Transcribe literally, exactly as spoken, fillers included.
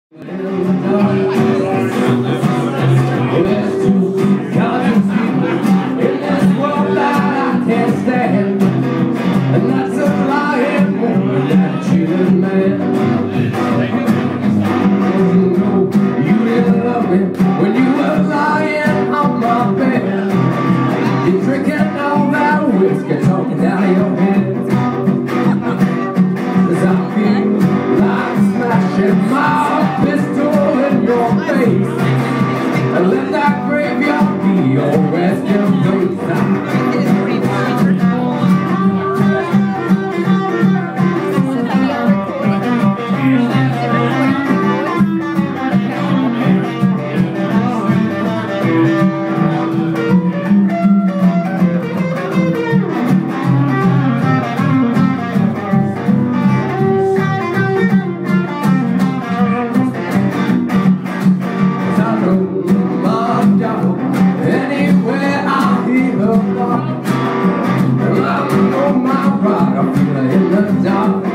When you were lying on my bed, you're drinking all that whiskey, talking down your head. Cause I feel like smashing my pistol in your face, and let that graveyard be your resting place. Anywhere I hear her walk, and I know my pride, I feel it in the dark.